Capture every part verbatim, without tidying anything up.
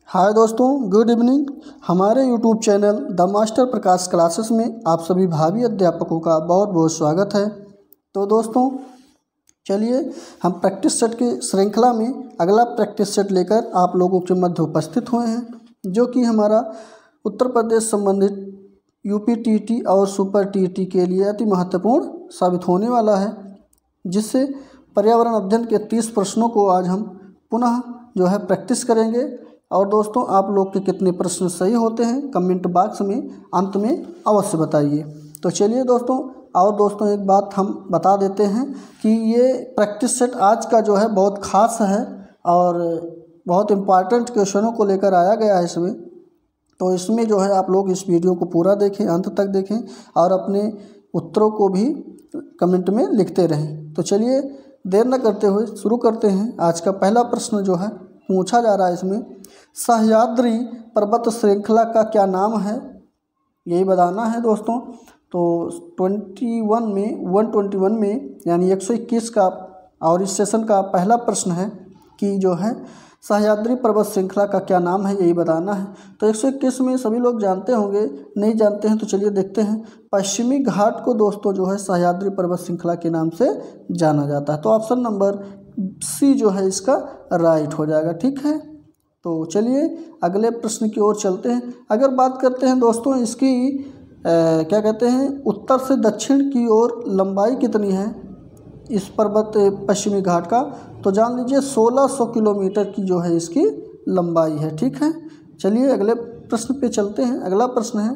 हाय दोस्तों, good evening. हमारे YouTube channel the master Prakash classes में आप सभी भावी अध्यापकों का बहुत बहुत स्वागत है। तो दोस्तों चलिए हम प्रैक्टिस सेट की श्रृंखला में अगला प्रैक्टिस सेट लेकर आप लोगों के मध्य उपस्थित हुए हैं, जो कि हमारा उत्तर प्रदेश संबंधित यूपी टीईटी और सुपर टीईटी के लिए अति महत्वपूर्ण साबित होने वाला है, जिससे पर्यावरण अध्ययन के तीस प्रश्नों को आज हम पुनः जो है प्रैक्टिस करेंगे। और दोस्तों आप लोग के कितने प्रश्न सही होते हैं कमेंट बॉक्स में अंत में अवश्य बताइए। तो चलिए दोस्तों, और दोस्तों एक बात हम बता देते हैं कि ये प्रैक्टिस सेट आज का जो है बहुत ख़ास है और बहुत इम्पॉर्टेंट क्वेश्चनों को लेकर आया गया है इसमें। तो इसमें जो है आप लोग इस वीडियो को पूरा देखें, अंत तक देखें और अपने उत्तरों को भी कमेंट में लिखते रहें। तो चलिए देर न करते हुए शुरू करते हैं। आज का पहला प्रश्न जो है पूछा जा रहा है इसमें, सह्याद्री पर्वत श्रृंखला का क्या नाम है, यही बताना है दोस्तों। तो इक्कीस में एक सौ इक्कीस में यानी एक सौ इक्कीस का और इस सेशन का पहला प्रश्न है कि जो है सह्याद्री पर्वत श्रृंखला का क्या नाम है, यही बताना है। तो एक सौ इक्कीस में सभी लोग जानते होंगे, नहीं जानते हैं तो चलिए देखते हैं। पश्चिमी घाट को दोस्तों जो है सह्याद्री पर्वत श्रृंखला के नाम से जाना जाता है। तो ऑप्शन नंबर सी जो है इसका राइट हो जाएगा, ठीक है। तो चलिए अगले प्रश्न की ओर चलते हैं। अगर बात करते हैं दोस्तों इसकी आ, क्या कहते हैं उत्तर से दक्षिण की ओर लंबाई कितनी है इस पर्वत पश्चिमी घाट का, तो जान लीजिए सोलह सौ किलोमीटर की जो है इसकी लंबाई है, ठीक है। चलिए अगले प्रश्न पे चलते हैं। अगला प्रश्न है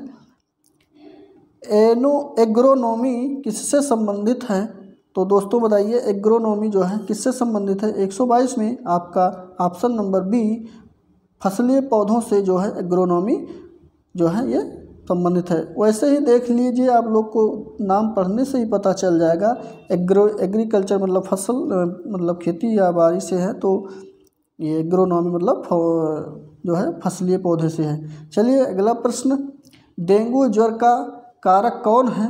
एनो एग्रोनॉमी किससे संबंधित है। तो दोस्तों बताइए एग्रोनॉमी जो है किससे संबंधित है। एक सौ बाईस में आपका ऑप्शन नंबर बी फसलीय पौधों से जो है एग्रोनॉमी जो है ये संबंधित है। वैसे ही देख लीजिए, आप लोग को नाम पढ़ने से ही पता चल जाएगा। एग्रो एग्रीकल्चर मतलब फसल मतलब खेती या बाड़ी से है, तो ये एग्रोनॉमी मतलब जो है फसलीय पौधे से है। चलिए अगला प्रश्न, डेंगू ज्वर का कारक कौन है,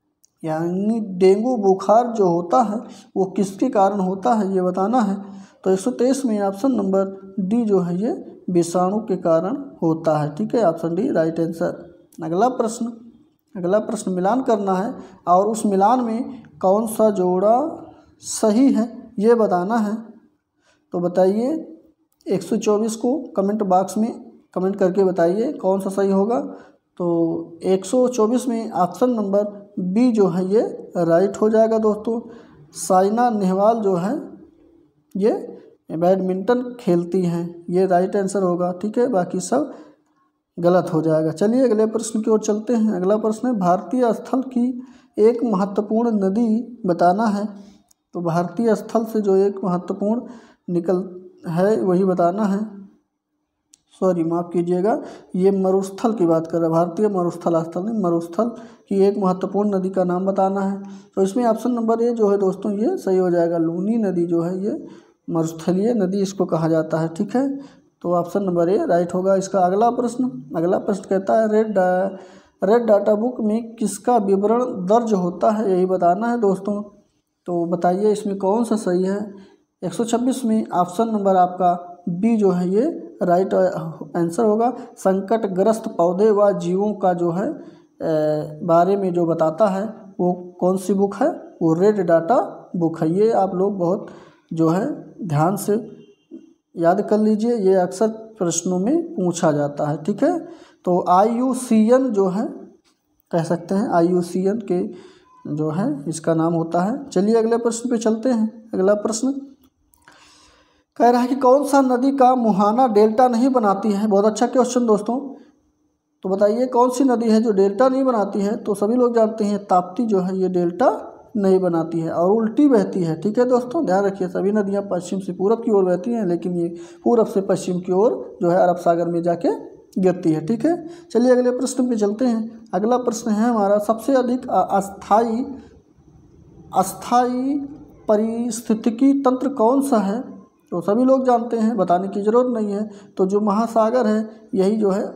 यानी डेंगू बुखार जो होता है वो किसके कारण होता है, ये बताना है। तो एक सौ तेईस में ऑप्शन नंबर डी जो है ये विषाणु के कारण होता है, ठीक है। Option D right answer. अगला प्रश्न अगला प्रश्न मिलान करना है और उस मिलान में कौन सा जोड़ा सही है ये बताना है। तो बताइए एक सौ चौबीस को कमेंट बॉक्स में कमेंट करके बताइए कौन सा सही होगा। तो एक सौ चौबीस में ऑप्शन नंबर बी जो है ये राइट हो जाएगा दोस्तों। साइना नेहवाल जो है ये बैडमिंटन खेलती हैं, ये राइट आंसर होगा, ठीक है। बाकी सब गलत हो जाएगा। चलिए अगले प्रश्न की ओर चलते हैं। अगला प्रश्न है भारतीय स्थल की एक महत्वपूर्ण नदी बताना है। तो भारतीय स्थल से जो एक महत्वपूर्ण निकल है वही बताना है। सॉरी माफ़ कीजिएगा, ये मरुस्थल की बात कर रहा है, भारतीय मरुस्थल स्थल नहीं, मरुस्थल की एक महत्वपूर्ण नदी का नाम बताना है। तो इसमें ऑप्शन नंबर ए जो है दोस्तों ये सही हो जाएगा। लूनी नदी जो है ये मरुस्थलीय नदी इसको कहा जाता है, ठीक है। तो ऑप्शन नंबर ए राइट होगा इसका। अगला प्रश्न अगला प्रश्न कहता है रेड डा रेड डाटा बुक में किसका विवरण दर्ज होता है, यही बताना है दोस्तों। तो बताइए इसमें कौन सा सही है। एक सौ छब्बीस में ऑप्शन नंबर आपका बी जो है ये राइट आंसर होगा। संकटग्रस्त पौधे व जीवों का जो है बारे में जो बताता है वो कौन सी बुक है, वो रेड डाटा बुक है। ये आप लोग बहुत जो है ध्यान से याद कर लीजिए, ये अक्सर प्रश्नों में पूछा जाता है, ठीक है। तो आई यू सी एन जो है कह सकते हैं, आई यू सी एन के जो है इसका नाम होता है। चलिए अगले प्रश्न पे चलते हैं। अगला प्रश्न कह रहा है कि कौन सा नदी का मुहाना डेल्टा नहीं बनाती है। बहुत अच्छा क्वेश्चन दोस्तों। तो बताइए कौन सी नदी है जो डेल्टा नहीं बनाती है। तो सभी लोग जानते हैं ताप्ती जो है ये डेल्टा नहीं बनाती है और उल्टी बहती है, ठीक है दोस्तों। ध्यान रखिए सभी नदियाँ पश्चिम से पूरब की ओर बहती हैं, लेकिन ये पूरब से पश्चिम की ओर जो है अरब सागर में जाके गिरती है, ठीक है। चलिए अगले प्रश्न पे चलते हैं। अगला प्रश्न है हमारा सबसे अधिक अस्थाई अस्थाई पारिस्थितिकी तंत्र कौन सा है। तो सभी लोग जानते हैं, बताने की ज़रूरत नहीं है। तो जो महासागर है यही जो है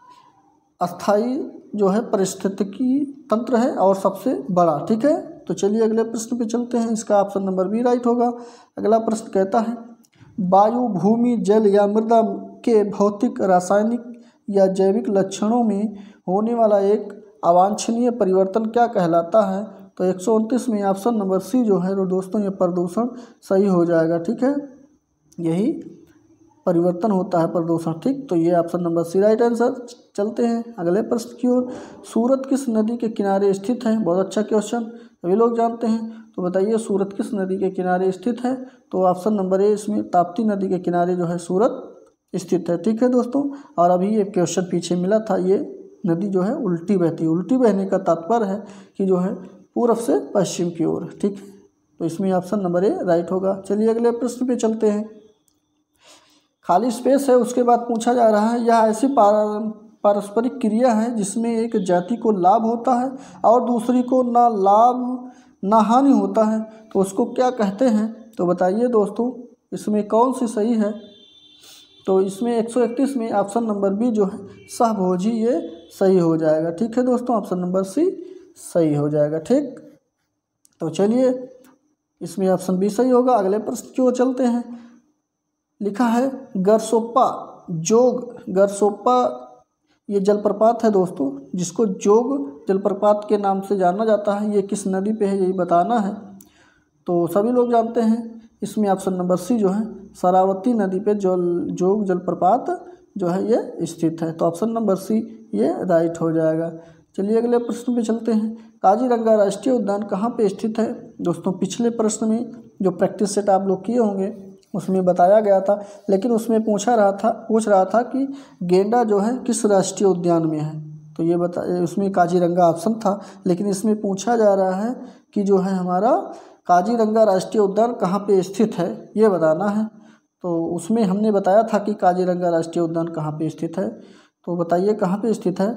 अस्थाई जो है पारिस्थितिकी तंत्र है और सबसे बड़ा, ठीक है। तो चलिए अगले प्रश्न पे चलते हैं। इसका ऑप्शन नंबर बी राइट होगा। अगला प्रश्न कहता है वायु, भूमि, जल या मृदा के भौतिक, रासायनिक या जैविक लक्षणों में होने वाला एक अवांछनीय परिवर्तन क्या कहलाता है? तो एक सौ उनतीस में ऑप्शन नंबर सी जो है तो दोस्तों ये प्रदूषण सही हो जाएगा। ठीक है, यही परिवर्तन होता है प्रदूषण। ठीक, तो ये option number C right answer. चलते हैं अगले प्रश्न की ओर। सूरत किस नदी के किनारे स्थित है? बहुत अच्छा क्वेश्चन, सभी लोग जानते हैं। तो बताइए सूरत किस नदी के किनारे स्थित है? तो ऑप्शन नंबर ए इसमें ताप्ती नदी के किनारे जो है सूरत स्थित है। ठीक है दोस्तों, और अभी ये क्वेश्चन पीछे मिला था, ये नदी जो है उल्टी बहती है। उल्टी बहने का तात्पर्य है कि जो है पूर्व से पश्चिम की ओर। ठीक है, तो इसमें ऑप्शन नंबर ए राइट होगा। चलिए अगले प्रश्न पे चलते हैं। खाली स्पेस है, उसके बाद पूछा जा रहा है यह ऐसी पारस्परिक क्रिया है जिसमें एक जाति को लाभ होता है और दूसरी को ना लाभ ना हानि होता है, तो उसको क्या कहते हैं? तो बताइए दोस्तों इसमें कौन सी सही है? तो इसमें एक सौ इकतीस में ऑप्शन नंबर बी जो है सहभोजी, ये सही हो जाएगा। ठीक है दोस्तों, ऑप्शन नंबर सी सही हो जाएगा। ठीक, तो चलिए इसमें ऑप्शन बी सही होगा। अगले प्रश्न की ओर चलते हैं। लिखा है गरसोप्पा जोग, गरसोप्पा ये जलप्रपात है दोस्तों, जिसको जोग जलप्रपात के नाम से जाना जाता है। ये किस नदी पे है यही बताना है। तो सभी लोग जानते हैं, इसमें ऑप्शन नंबर सी जो है शरावती नदी पे जल जोग जलप्रपात जो है ये स्थित है। तो ऑप्शन नंबर सी ये राइट हो जाएगा। चलिए अगले प्रश्न पे चलते हैं। काजीरंगा राष्ट्रीय उद्यान कहाँ पे स्थित है? दोस्तों पिछले प्रश्न में जो प्रैक्टिस सेट आप लोग किए होंगे उसमें बताया गया था, लेकिन उसमें पूछा रहा था पूछ रहा था कि गेंडा जो है किस राष्ट्रीय उद्यान में है। तो ये बता, उसमें काजीरंगा ऑप्शन था, लेकिन इसमें पूछा जा रहा है कि जो है हमारा काजीरंगा राष्ट्रीय उद्यान कहाँ पे स्थित है, ये बताना है। तो उसमें हमने बताया था कि काजीरंगा राष्ट्रीय उद्यान कहाँ पे स्थित है। तो बताइए कहाँ पे स्थित है?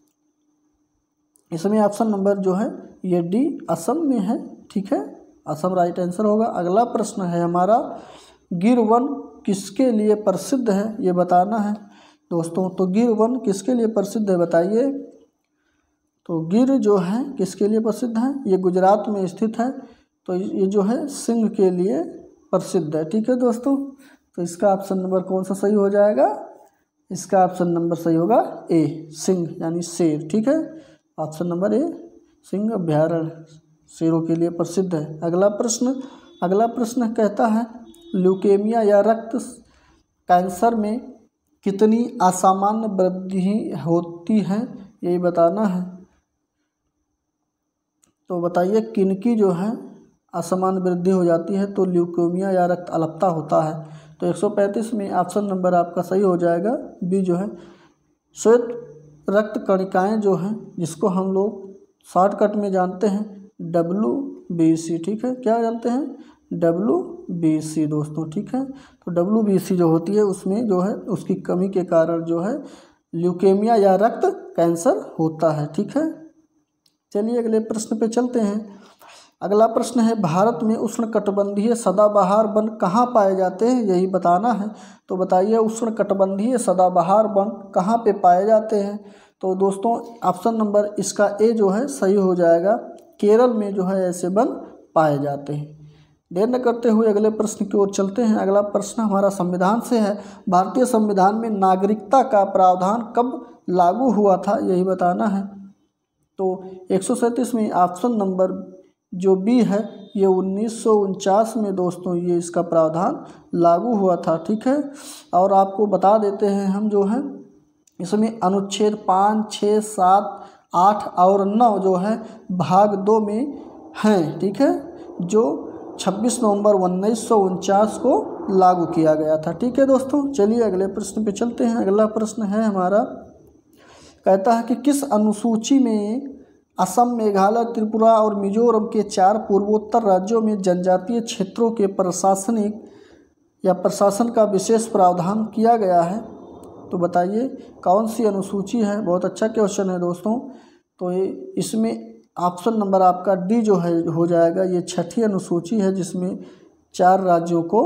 इसमें ऑप्शन नंबर जो है ये डी असम में है। ठीक है, असम राइट आंसर होगा। अगला प्रश्न है हमारा गिर वन किसके लिए प्रसिद्ध है, ये बताना है दोस्तों। तो गिर वन किसके लिए प्रसिद्ध है बताइए? तो गिर जो है किसके लिए प्रसिद्ध है? ये गुजरात में स्थित है। तो ये जो है सिंह के लिए प्रसिद्ध है। ठीक है दोस्तों, तो इसका ऑप्शन नंबर कौन सा सही हो जाएगा? इसका ऑप्शन नंबर सही होगा ए, सिंह यानी शेर। ठीक है, ऑप्शन नंबर ए सिंह अभ्यारण्य शेरों के लिए प्रसिद्ध है। अगला प्रश्न अगला प्रश्न कहता है ल्यूकेमिया या रक्त कैंसर में कितनी असामान्य वृद्धि होती है, यही बताना है। तो बताइए किनकी जो है असामान्य वृद्धि हो जाती है? तो ल्यूकेमिया या रक्त अल्पता होता है। तो एक सौ पैंतीस में ऑप्शन नंबर आपका सही हो जाएगा बी जो है श्वेत रक्त कणिकाएँ जो हैं, जिसको हम लोग शॉर्टकट में जानते हैं डब्ल्यू बी सी। ठीक है, क्या जानते हैं? डब्ल्यू बी सी दोस्तों। ठीक है, तो डब्ल्यू बी सी जो होती है उसमें जो है उसकी कमी के कारण जो है ल्यूकेमिया या रक्त कैंसर होता है। ठीक है, चलिए अगले प्रश्न पे चलते हैं। अगला प्रश्न है भारत में उष्णकटिबंधीय सदाबहार वन कहाँ पाए जाते हैं, यही बताना है। तो बताइए उष्णकटिबंधीय सदाबहार वन कहाँ पे पाए जाते हैं? तो दोस्तों ऑप्शन नंबर इसका ए जो है सही हो जाएगा। केरल में जो है ऐसे वन पाए जाते हैं। देर न करते हुए अगले प्रश्न की ओर चलते हैं। अगला प्रश्न हमारा संविधान से है। भारतीय संविधान में नागरिकता का प्रावधान कब लागू हुआ था, यही बताना है। तो एक सौ सैंतीस में ऑप्शन नंबर जो बी है ये उन्नीस सौ उनचास में दोस्तों ये इसका प्रावधान लागू हुआ था। ठीक है, और आपको बता देते हैं हम जो है इसमें अनुच्छेद पाँच छः सात आठ और नौ जो है भाग दो में हैं। ठीक है, जो छब्बीस नवंबर उन्नीस सौ उनचास को लागू किया गया था। ठीक है दोस्तों, चलिए अगले प्रश्न पे चलते हैं। अगला प्रश्न है हमारा, कहता है कि किस अनुसूची में असम, मेघालय, त्रिपुरा और मिजोरम के चार पूर्वोत्तर राज्यों में जनजातीय क्षेत्रों के प्रशासनिक या प्रशासन का विशेष प्रावधान किया गया है? तो बताइए कौन सी अनुसूची है? बहुत अच्छा क्वेश्चन है दोस्तों। तो ये इसमें ऑप्शन नंबर आपका डी जो है हो जाएगा। ये छठी अनुसूची है जिसमें चार राज्यों को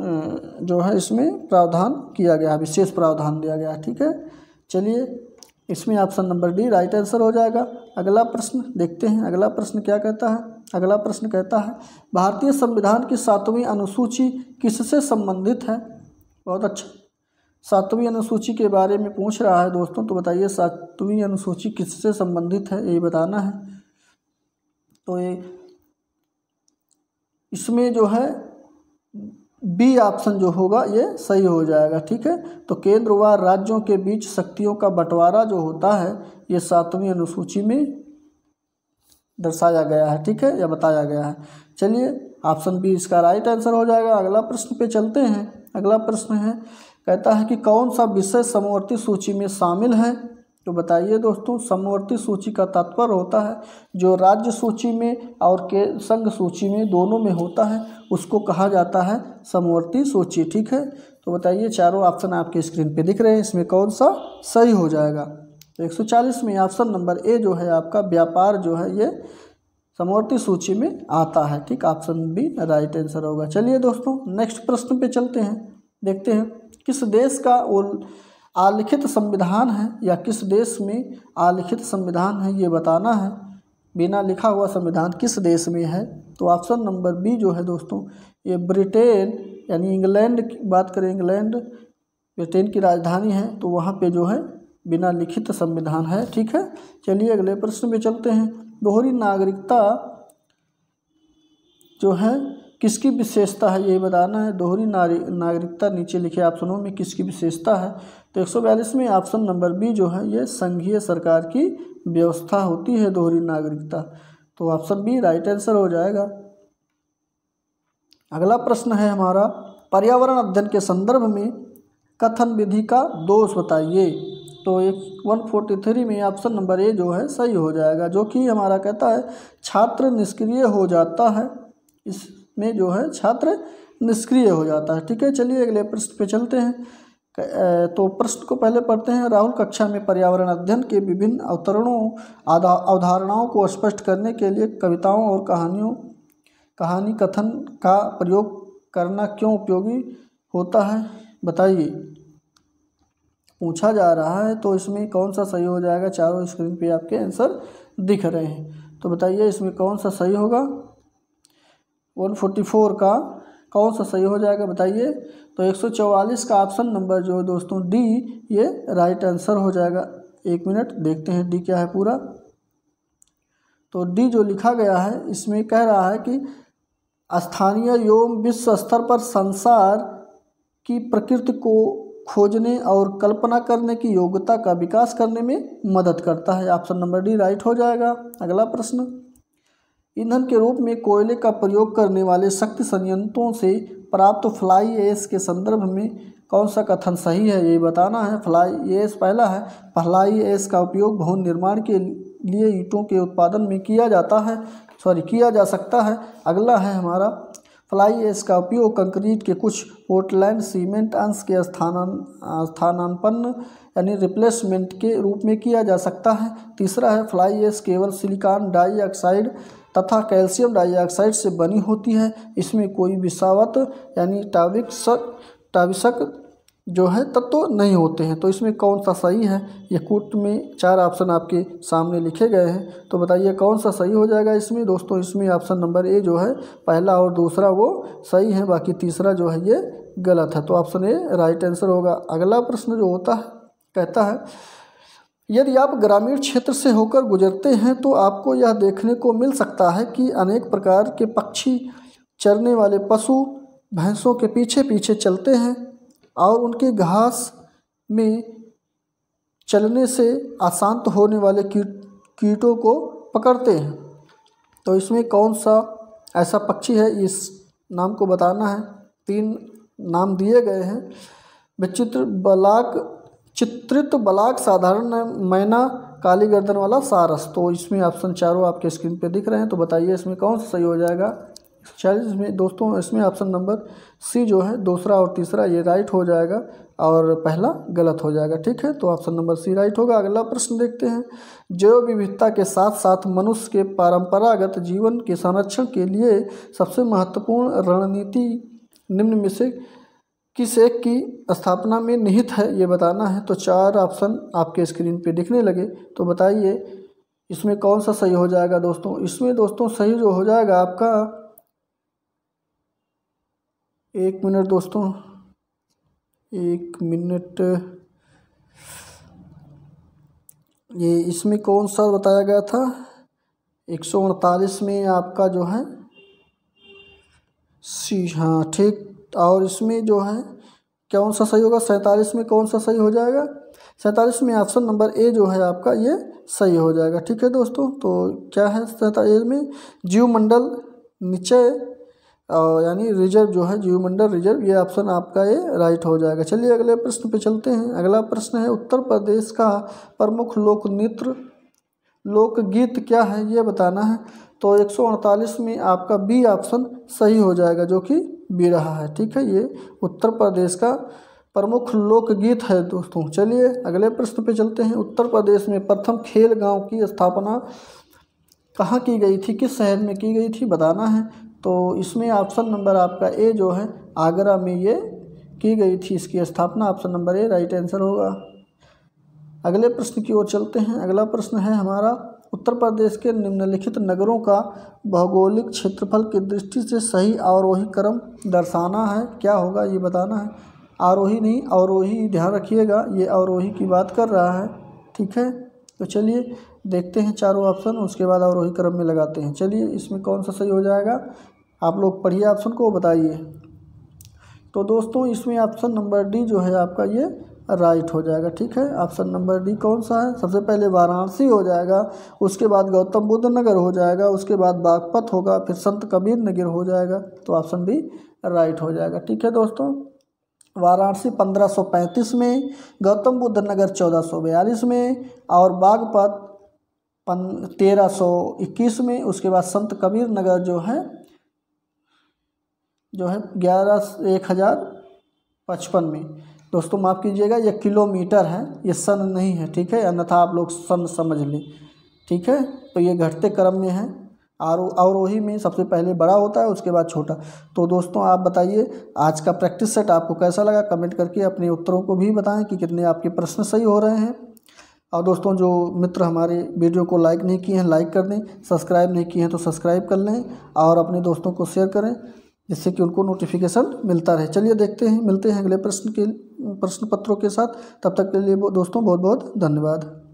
जो है इसमें प्रावधान किया गया, विशेष प्रावधान दिया गया। ठीक है, चलिए इसमें option number D right answer हो जाएगा। अगला प्रश्न देखते हैं। अगला प्रश्न क्या कहता है? अगला प्रश्न कहता है भारतीय संविधान की सातवीं अनुसूची किससे संबंधित है? बहुत अच्छा, सातवीं अनुसूची के बारे में पूछ रहा है दोस्तों, तो बताइए सातवीं अनुसूची किससे संबंधित है, ये बताना है। तो ये इसमें जो है बी ऑप्शन जो होगा ये सही हो जाएगा, ठीक है। तो केंद्र व राज्यों के बीच शक्तियों का बंटवारा जो होता है ये सातवीं अनुसूची में दर्शाया गया है, ठीक है, या बताया गया है। चलिए ऑप्शन बी इसका राइट आंसर हो जाएगा। अगला प्रश्न पे चलते हैं। अगला प्रश्न है, कहता है कि कौन सा विषय समवर्ती सूची में शामिल है। तो बताइए दोस्तों, समवर्ती सूची का तात्पर्य होता है जो राज्य सूची में और के संघ सूची में दोनों में होता है उसको कहा जाता है समवर्ती सूची, ठीक है। तो बताइए चारों ऑप्शन आपके स्क्रीन पे दिख रहे हैं, इसमें कौन सा सही हो जाएगा। तो एक सौ चालीस में ऑप्शन नंबर ए जो है आपका व्यापार जो है ये समवर्ती सूची में आता है, ठीक। ऑप्शन बी राइट आंसर होगा। चलिए दोस्तों नेक्स्ट प्रश्न पे चलते हैं, देखते हैं किस देश का आलिखित संविधान है या किस देश में आलिखित संविधान है ये बताना है। बिना लिखा हुआ संविधान किस देश में है। तो ऑप्शन नंबर बी जो है दोस्तों ये ब्रिटेन यानी इंग्लैंड की बात करें, इंग्लैंड ब्रिटेन की राजधानी है, तो वहाँ पे जो है बिना लिखित संविधान है, ठीक है। चलिए अगले प्रश्न पे चलते हैं। दोहरी नागरिकता जो है किसकी विशेषता है ये बताना है। दोहरी नागरिकता नीचे लिखे ऑप्शनों में किसकी विशेषता है। तो एक सौ बयालीस में ऑप्शन नंबर बी जो है ये संघीय सरकार की व्यवस्था होती है दोहरी नागरिकता। तो ऑप्शन बी राइट आंसर हो जाएगा। अगला प्रश्न है हमारा, पर्यावरण अध्ययन के संदर्भ में कथन विधि का दोष बताइए। तो एक एक सौ तैंतालीस में ऑप्शन नंबर ए जो है सही हो जाएगा, जो कि हमारा कहता है छात्र निष्क्रिय हो जाता है। इसमें जो है छात्र निष्क्रिय हो जाता है, ठीक है। चलिए अगले प्रश्न पे चलते हैं। तो प्रश्न को पहले पढ़ते हैं। राहुल कक्षा में पर्यावरण अध्ययन के विभिन्न अवतरणों अवधारणाओं को स्पष्ट करने के लिए कविताओं और कहानियों कहानी कथन का प्रयोग करना क्यों उपयोगी होता है बताइए, पूछा जा रहा है। तो इसमें कौन सा सही हो जाएगा। चारों स्क्रीन पे आपके आंसर दिख रहे हैं, तो बताइए इसमें कौन सा सही होगा। एक सौ चौवालीस का कौन सा सही हो जाएगा बताइए। तो एक सौ चौवालीस का ऑप्शन नंबर जो है दोस्तों डी ये राइट आंसर हो जाएगा। एक मिनट देखते हैं डी क्या है पूरा। तो डी जो लिखा गया है इसमें कह रहा है कि स्थानीय एवं विश्व स्तर पर संसार की प्रकृति को खोजने और कल्पना करने की योग्यता का विकास करने में मदद करता है। ऑप्शन नंबर डी राइट हो जाएगा। अगला प्रश्न, ईंधन के रूप में कोयले का प्रयोग करने वाले शक्ति संयंत्रों से प्राप्त फ्लाई ऐश के संदर्भ में कौन सा कथन सही है ये बताना है। फ्लाई ऐश पहला है, फ्लाई ऐश का उपयोग भवन निर्माण के लिए ईंटों के उत्पादन में किया जाता है सॉरी किया जा सकता है। अगला है हमारा, फ्लाई ऐश का उपयोग कंक्रीट के कुछ पोर्टलैंड सीमेंट अंश के स्थानान स्थानापन्न यानी रिप्लेसमेंट के रूप में किया जा सकता है। तीसरा है, फ्लाई ऐश केवल सिलिकॉन डाइऑक्साइड तथा कैल्शियम डाइऑक्साइड से बनी होती है, इसमें कोई विषावत यानी टाविक्सक टाविसक जो है तत्व तो नहीं होते हैं। तो इसमें कौन सा सही है। ये कूट में चार ऑप्शन आपके सामने लिखे गए हैं, तो बताइए कौन सा सही हो जाएगा इसमें। दोस्तों इसमें ऑप्शन नंबर ए जो है पहला और दूसरा वो सही है, बाकी तीसरा जो है ये गलत है। तो ऑप्शन ए राइट आंसर होगा। अगला प्रश्न जो होता है कहता है, यदि आप ग्रामीण क्षेत्र से होकर गुजरते हैं तो आपको यह देखने को मिल सकता है कि अनेक प्रकार के पक्षी चरने वाले पशु भैंसों के पीछे पीछे चलते हैं और उनके घास में चलने से अशांत होने वाले कीट कीटों को पकड़ते हैं। तो इसमें कौन सा ऐसा पक्षी है, इस नाम को बताना है। तीन नाम दिए गए हैं, विचित्र बलाक, चित्रित बलाक, साधारण मैना, काली गर्दन वाला सारस। तो इसमें ऑप्शन चारों आपके स्क्रीन पे दिख रहे हैं, तो बताइए इसमें कौन सा सही हो जाएगा। चालीस में दोस्तों इसमें ऑप्शन नंबर सी जो है दूसरा और तीसरा ये राइट हो जाएगा और पहला गलत हो जाएगा, ठीक है। तो ऑप्शन नंबर सी राइट होगा। अगला प्रश्न देखते हैं, जैव विविधता के साथ साथ मनुष्य के परंपरागत जीवन के संरक्षण के लिए सबसे महत्वपूर्ण रणनीति निम्न में से किस एक की स्थापना में निहित है ये बताना है। तो चार ऑप्शन आपके स्क्रीन पे दिखने लगे, तो बताइए इसमें कौन सा सही हो जाएगा दोस्तों। इसमें दोस्तों सही जो हो जाएगा आपका, एक मिनट दोस्तों एक मिनट, ये इसमें कौन सा बताया गया था, एक सौ अड़तालीस में आपका जो है सी, हाँ ठीक। और इसमें जो है कौन सा सही होगा, सैंतालीस में कौन सा सही हो जाएगा, सैंतालीस में ऑप्शन नंबर ए जो है आपका ये सही हो जाएगा। ठीक है दोस्तों, तो क्या है सैंतालीस में जीवमंडल निचय यानी रिजर्व जो है, जीवमंडल रिजर्व, ये ऑप्शन आपका ये राइट हो जाएगा। चलिए अगले प्रश्न पे चलते हैं। अगला प्रश्न है उत्तर प्रदेश का प्रमुख लोक नृत्य लोकगीत क्या है, ये बताना है। तो एक सौ अड़तालीस में आपका बी ऑप्शन सही हो जाएगा, जो कि बिरहा है। ठीक है, ये उत्तर प्रदेश का प्रमुख लोकगीत है दोस्तों। चलिए अगले प्रश्न पे चलते हैं। उत्तर प्रदेश में प्रथम खेल गांव की स्थापना कहाँ की गई थी, किस शहर में की गई थी, बताना है। तो इसमें ऑप्शन नंबर आपका ए जो है आगरा में ये की गई थी इसकी स्थापना, option number A right answer होगा। अगले प्रश्न की ओर चलते हैं। अगला प्रश्न है हमारा उत्तर प्रदेश के निम्नलिखित नगरों का भौगोलिक क्षेत्रफल की दृष्टि से सही आरोही क्रम दर्शाना है, क्या होगा ये बताना है। आरोही नहीं अवरोही, ध्यान रखिएगा, ये अवरोही की बात कर रहा है। ठीक है, तो चलिए देखते हैं चारों ऑप्शन, उसके बाद अवरोही क्रम में लगाते हैं। चलिए इसमें कौन सा सही हो जाएगा, आप लोग पढ़िए ऑप्शन को, बताइए। तो दोस्तों इसमें ऑप्शन नंबर डी जो है आपका ये राइट हो जाएगा। ठीक है, ऑप्शन नंबर डी कौन सा है, सबसे पहले वाराणसी हो जाएगा, उसके बाद गौतम बुद्ध नगर हो जाएगा, उसके बाद बागपत होगा, फिर संत कबीर नगर हो जाएगा। तो ऑप्शन बी राइट हो जाएगा। ठीक है दोस्तों, वाराणसी पंद्रह सौ पैंतीस में, गौतम बुद्ध नगर चौदह सौ बयालीस में, और बागपत पन तेरह सौ इक्कीस में, उसके बाद संत कबीर नगर जो है जो है ग्यारह एक हज़ार पचपन में। दोस्तों माफ़ कीजिएगा, ये किलोमीटर है, ये सन नहीं है। ठीक है, अन्यथा आप लोग सन समझ लें। ठीक है, तो ये घटते क्रम में है, आरो अवरोही में सबसे पहले बड़ा होता है, उसके बाद छोटा। तो दोस्तों आप बताइए आज का प्रैक्टिस सेट आपको कैसा लगा, कमेंट करके अपने उत्तरों को भी बताएं कि कितने आपके प्रश्न सही हो रहे हैं। और दोस्तों जो मित्र हमारे वीडियो को लाइक नहीं किए हैं लाइक कर दें, सब्सक्राइब नहीं किए हैं तो सब्सक्राइब कर लें, और अपने दोस्तों को शेयर करें जिससे कि उनको नोटिफिकेशन मिलता रहे। चलिए देखते हैं, मिलते हैं अगले प्रश्न के प्रश्न पत्रों के साथ। तब तक के लिए दोस्तों बहुत बहुत धन्यवाद।